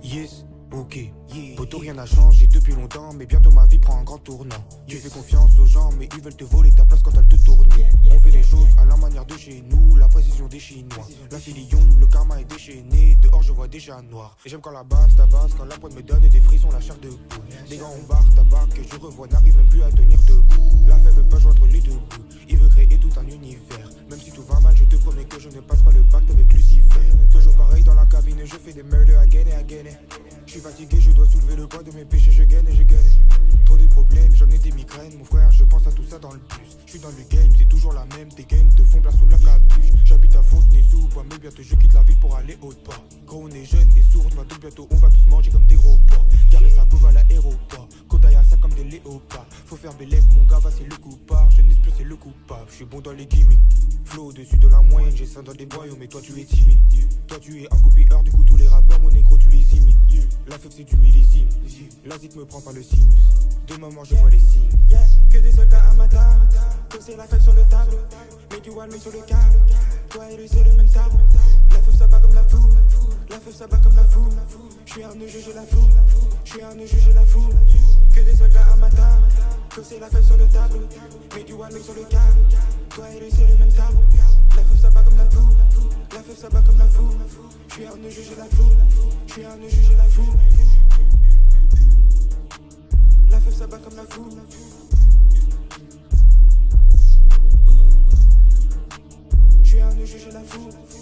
Yes, ok. Poto, rien n'a changé depuis longtemps, mais bientôt ma vie prend un grand tournant. Tu fais confiance aux gens, mais ils veulent te voler ta place quand elle te tourne. On fait les choses à la manière de chez nous, la précision des Chinois. La filion, le karma est déchaîné, dehors je vois déjà noir. Et j'aime quand la basse tabasse, quand la pointe me donne des frissons, la chair de poule. Des gars on barre tabac que je revois n'arrive même plus à tenir debout. La fève veut pas joindre les deux bouts, il veut créer tout un univers. Même si tout va mal, je te promets que je ne passe pas le pacte avec Lucifer. Toujours pareil dans la cabine, je fais des murders again et again. Je suis fatigué, je dois soulever le poids de mes péchés, je gagne et je gagne. Trop de problèmes, j'en ai des migraines, mon frère, je pense à tout ça dans le bus. Je suis dans le game, c'est toujours la même, tes gains te font place sous la capuche. J'habite à Fontenay-sous-Bois, mais bientôt je quitte la ville pour aller au port. Gros, on est jeune et sourd, donc bientôt on va tous manger comme des robots. Garer sa couve à l'aéroport, Kodaya ça comme des léopards. Faut faire bélec, mon gars va c'est le coupard, je n'espère c'est le coupable. Je suis bon dans les gimmicks, flow au-dessus de la moyenne, j'ai ça dans des boyaux, mais toi tu es timide. Toi tu es un copieur, du coup tous les rappeurs, mon négro tu les imites. La fève c'est du millésime, la zik me prend par le sinus. De maman je vois les signes. Que des soldats à ma table, poser la fève sur le tableau. Mets du one sur le câble, toi et lui c'est le même tableau. La fève ça bat comme la fou, la fève ça bat comme la fou. J'suis un nœud juge la fou, j'suis un nœud juge la fou. Que des soldats à ma table, poser la fève sur le tableau. Mets du one sur le câble, toi et lui c'est le même tableau. La fève ça bat comme la fou, la fève ça bat comme la fou. J'suis un nœud juge la fou, j'suis un nœud juge la fou. La fève ça bat comme la fou. J'suis un nœud juge la fou.